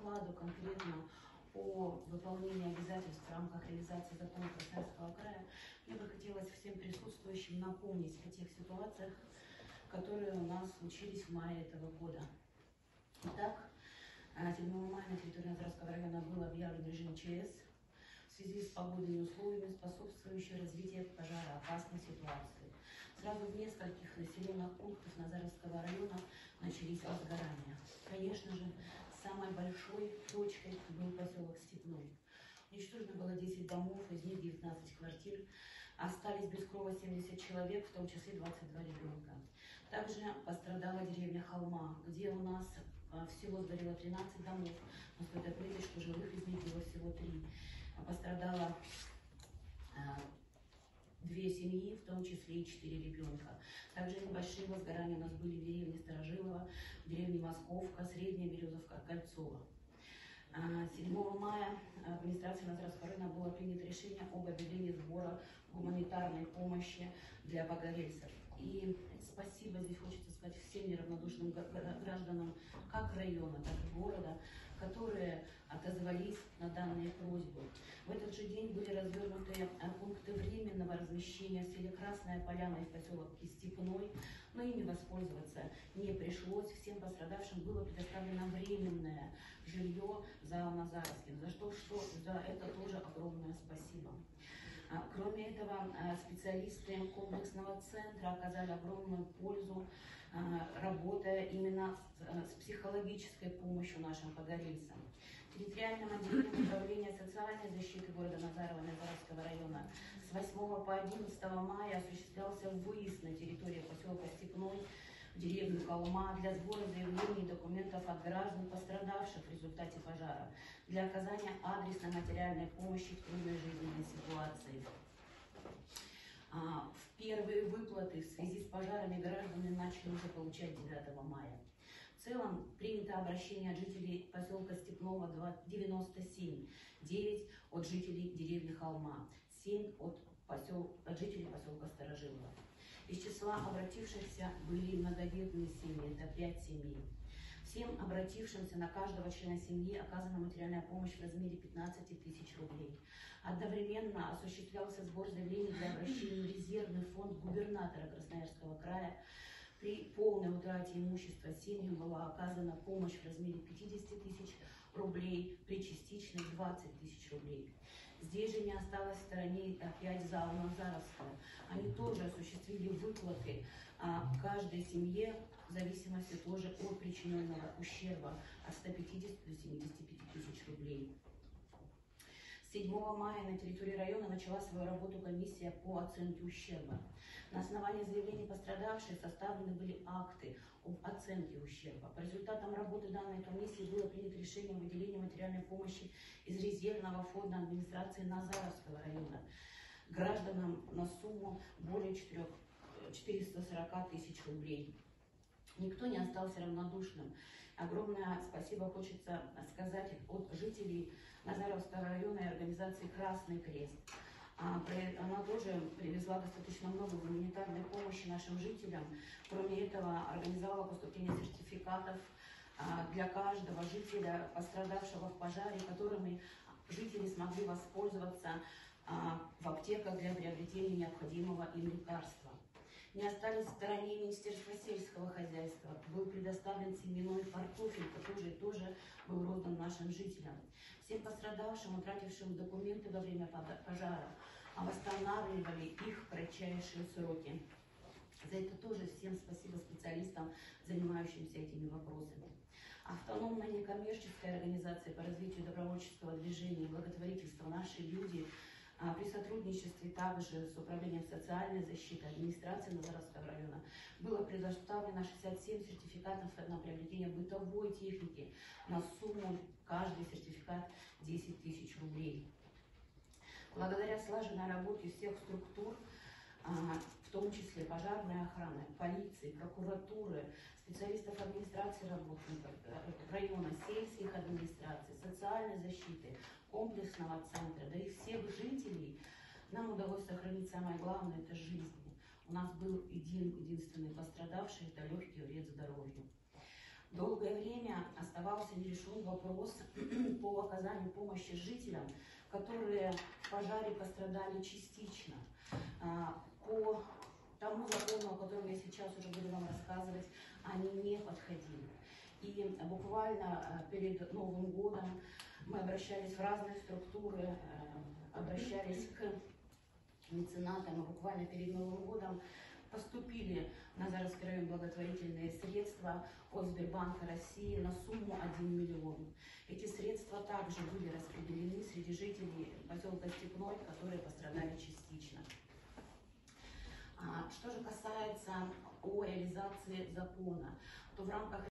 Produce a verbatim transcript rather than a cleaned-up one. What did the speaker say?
докладу конкретно о выполнении обязательств в рамках реализации закона Красноярского края, мне бы хотелось всем присутствующим напомнить о тех ситуациях, которые у нас случились в мае этого года. Итак, седьмого мая на территории Назаровского района был объявлен режим ЧС в связи с погодными условиями, способствующими развитию пожароопасной ситуации. Сразу в нескольких населенных пунктах Назаровского района начались возгорания. Конечно же, самой большой точкой был поселок Степной. Уничтожено было десять домов, из них девятнадцать квартир. Остались без крова семьдесят человек, в том числе двадцать два ребенка. Также пострадала деревня Холма, где у нас всего сгорело тринадцать домов. Но стоит отметить, что живых из них было всего три. Пострадало две семьи, в том числе и четыре ребенка. Также небольшие возгорания у нас были в деревне Старожилово, в деревне Московка, Средняя Березовка, Кольцово. седьмого мая администрацией Назаровского района было принято решение об объявлении сбора гуманитарной помощи для погорельцев. И спасибо здесь хочется сказать всем неравнодушным гражданам как района, так и города, которые отозвались на данные просьбы. В этот же день были развернуты пункты временного размещения в селе Красная Поляна и в поселке Степной, но ими воспользоваться не пришлось. Всем пострадавшим было предоставлено временное жилье за Назаровским, за что, что за это тоже огромное спасибо. Кроме этого, специалисты комплексного центра оказали огромную пользу, работая именно с психологической помощью нашим погорельцам. Территориальным отделением управления социальной защиты города Назарова и Назаровского района с восьмого по одиннадцатое мая осуществлялся выезд на территорию поселка Степной в деревню Холма для сбора заявлений и документов от граждан, пострадавших в результате пожара, для оказания адресной материальной помощи в трудной жизненной ситуации. В первые выплаты в связи с пожарами граждане начали уже получать девятого мая. В целом принято обращение от жителей поселка Степного девяносто семь, девять от жителей деревни Холма, семь от, посел... от жителей поселка Старожилово. Из числа обратившихся были многодетные семьи, это пять семей. Всем обратившимся на каждого члена семьи оказана материальная помощь в размере пятнадцати тысяч рублей. Одновременно осуществлялся сбор заявлений для обращения в резервный фонд губернатора Красноярского края. При полной утрате имущества семьям была оказана помощь в размере пятидесяти тысяч рублей, при частичной двадцати тысяч рублей. Здесь же не осталось в стороне опять ЗАО Назаровская. Они тоже осуществили выплаты а, каждой семье в зависимости тоже от причиненного ущерба от ста пятидесяти до семидесяти пяти тысяч рублей. седьмого мая на территории района начала свою работу комиссия по оценке ущерба. На основании заявлений пострадавших составлены были акты об оценке ущерба. По результатам работы данной комиссии было принято решение о выделении материальной помощи из резервного фонда администрации Назаровского района гражданам на сумму более четырёхсот сорока тысяч рублей. Никто не остался равнодушным. Огромное спасибо хочется сказать от жителей Назаровского района и организации «Красный крест». Она тоже привезла достаточно много гуманитарной помощи нашим жителям. Кроме этого, организовала поступление сертификатов для каждого жителя, пострадавшего в пожаре, которыми жители смогли воспользоваться в аптеках для приобретения необходимого им лекарства. Не остались в стороне Министерства сельского хозяйства. Был предоставлен семенной картофель, который тоже был роздан нашим жителям. Всем пострадавшим, утратившим документы во время пожара, восстанавливали их в кратчайшие сроки. За это тоже всем спасибо специалистам, занимающимся этими вопросами. Автономная некоммерческая организация по развитию добровольческого движения и благотворительства «Наши люди» при сотрудничестве также с Управлением социальной защиты администрации Назаровского района было предоставлено шестьдесят семь сертификатов на приобретение бытовой техники на сумму каждый сертификат десять тысяч рублей. Благодаря слаженной работе всех структур, в том числе пожарной охраны, полиции, прокуратуры, специалистов администрации работников района, сельских администраций, социальной защиты, комплексного центра, да и всех жителей, нам удалось сохранить самое главное – это жизни. У нас был один единственный пострадавший – это легкий вред здоровью. Долгое время оставался нерешен вопрос по оказанию помощи жителям, которые в пожаре пострадали частично. По тому закону, о котором я сейчас уже буду вам рассказывать, они не подходили. И буквально перед Новым годом мы обращались в разные структуры, обращались к меценатам, и буквально перед Новым годом поступили в Назаровский район благотворительные средства от Сбербанка России на сумму один миллион. Эти средства также были распределены среди жителей поселка Степной, которые пострадали частично. Что же касается о реализации закона, то в рамках